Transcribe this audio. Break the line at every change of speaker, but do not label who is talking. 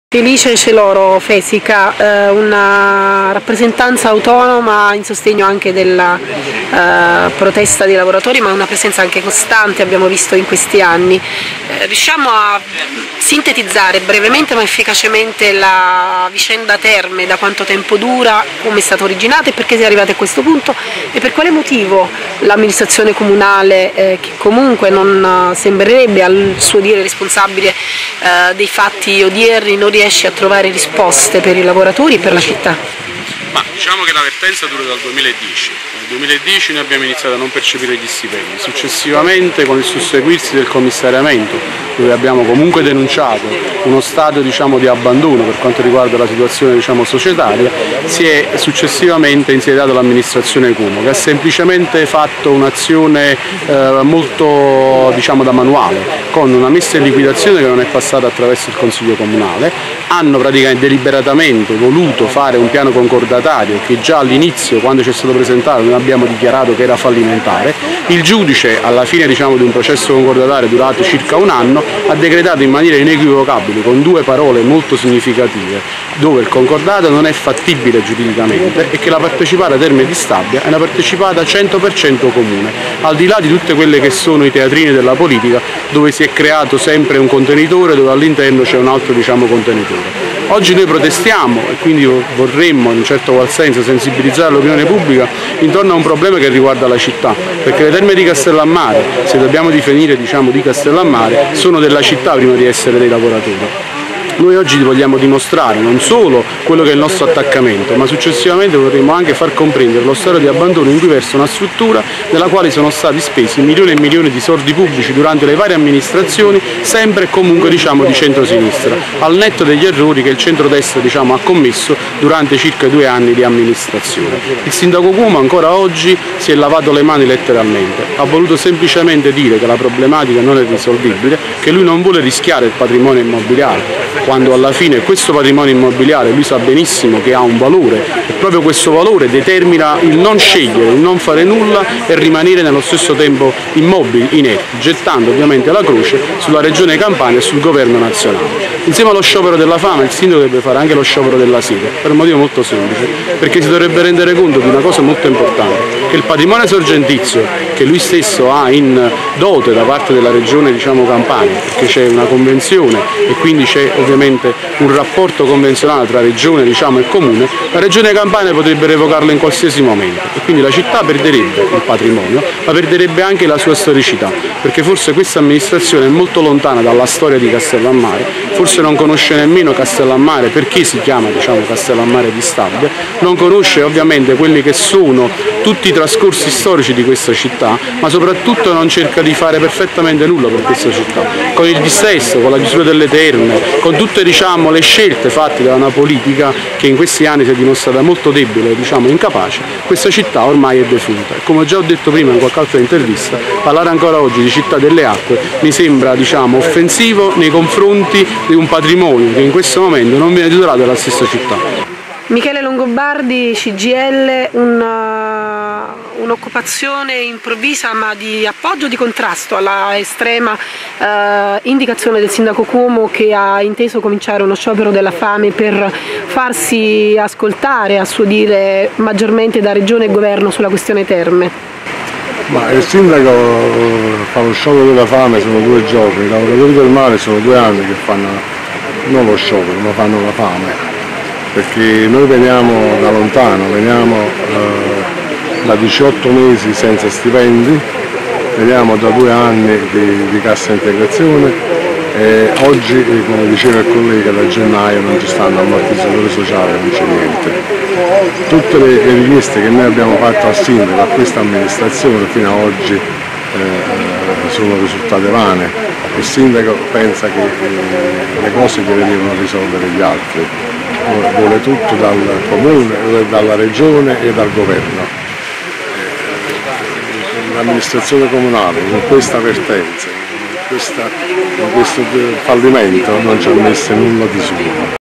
Felice Celoro Fesica, una rappresentanza autonoma in sostegno anche della protesta dei lavoratori, ma una presenza anche costante abbiamo visto in questi anni. Riusciamo a sintetizzare brevemente ma efficacemente la vicenda Terme, da quanto tempo dura, come è stata originata e perché si è arrivati a questo punto e per quale motivo l'amministrazione comunale, che comunque non sembrerebbe al suo dire responsabile dei fatti odierni, non riesce a trovare risposte per i lavoratori e per la città?
Ma diciamo che la vertenza dura dal 2010. Nel 2010 noi abbiamo iniziato a non percepire gli stipendi. Successivamente, con il susseguirsi del commissariamento, dove abbiamo comunque denunciato uno stato di abbandono per quanto riguarda la situazione societaria, si è successivamente insediata l'amministrazione Cuomo, che ha semplicemente fatto un'azione molto da manuale, con una messa in liquidazione che non è passata attraverso il Consiglio Comunale. Hanno praticamente deliberatamente voluto fare un piano concordatario che già all'inizio, quando ci è stato presentato, noi abbiamo dichiarato che era fallimentare. Il giudice, alla fine di un processo concordatario durato circa un anno, ha decretato in maniera inequivocabile, con due parole molto significative, dove il concordato non è fattibile giuridicamente e che la partecipata Terme di Stabia è una partecipata 100% comune, al di là di tutte quelle che sono i teatrini della politica, dove si è creato sempre un contenitore dove all'interno c'è un altro contenitore. Oggi noi protestiamo e quindi vorremmo in un certo qual senso sensibilizzare l'opinione pubblica intorno a un problema che riguarda la città, perché le Terme di Castellammare, se dobbiamo definire di Castellammare, sono della città prima di essere dei lavoratori. Noi oggi vogliamo dimostrare non solo quello che è il nostro attaccamento, ma successivamente vorremmo anche far comprendere lo stato di abbandono in cui versa una struttura nella quale sono stati spesi milioni e milioni di soldi pubblici durante le varie amministrazioni, sempre e comunque di centrosinistra, al netto degli errori che il centrodestra ha commesso durante circa 2 anni di amministrazione. Il sindaco Cuomo ancora oggi si è lavato le mani letteralmente, ha voluto semplicemente dire che la problematica non è risolvibile, che lui non vuole rischiare il patrimonio immobiliare, quando alla fine questo patrimonio immobiliare lui sa benissimo che ha un valore e proprio questo valore determina il non scegliere, il non fare nulla e rimanere nello stesso tempo immobili, inerti, gettando ovviamente la croce sulla Regione Campania e sul governo nazionale. Insieme allo sciopero della fame il sindaco deve fare anche lo sciopero della sete, per un motivo molto semplice, perché si dovrebbe rendere conto di una cosa molto importante, che il patrimonio sorgentizio che lui stesso ha in dote da parte della Regione Campania, perché c'è una convenzione e quindi c'è ovviamente un rapporto convenzionale tra Regione e Comune, la Regione Campania potrebbe revocarlo in qualsiasi momento e quindi la città perderebbe il patrimonio, ma perderebbe anche la sua storicità, perché forse questa amministrazione è molto lontana dalla storia di Castellammare, forse non conosce nemmeno Castellammare perché si chiama Castellammare di Stabia, non conosce ovviamente quelli che sono tutti i trascorsi storici di questa città, ma soprattutto non cerca di fare perfettamente nulla per questa città. Con il dissesto, con la chiusura delle terme, con tutte le scelte fatte da una politica che in questi anni si è dimostrata molto debole e incapace, questa città ormai è defunta. E come già ho detto prima in qualche altra intervista, parlare ancora oggi di città delle acque mi sembra offensivo nei confronti di un patrimonio che in questo momento non viene tutelato dalla stessa città.
Michele Longobardi, CGIL, un'occupazione improvvisa ma di appoggio o di contrasto alla estrema indicazione del sindaco Cuomo, che ha inteso cominciare uno sciopero della fame per farsi ascoltare, a suo dire, maggiormente da Regione e Governo sulla questione Terme.
Ma il sindaco fa lo sciopero della fame, sono 2 giorni, i lavoratori del mare sono 2 anni che fanno non lo sciopero ma fanno la fame, perché noi veniamo da lontano, veniamo da 18 mesi senza stipendi, veniamo da 2 anni di cassa integrazione e oggi, come diceva il collega, da gennaio non ci stanno ammortizzatori sociali, non c'è niente. Tutte le richieste che noi abbiamo fatto al sindaco, a questa amministrazione fino ad oggi sono risultate vane. Il sindaco pensa che le cose gliele devono risolvere gli altri, vuole tutto dal comune, dalla regione e dal governo. L'amministrazione comunale in questa vertenza, in questo fallimento non ci ha messo nulla di suo.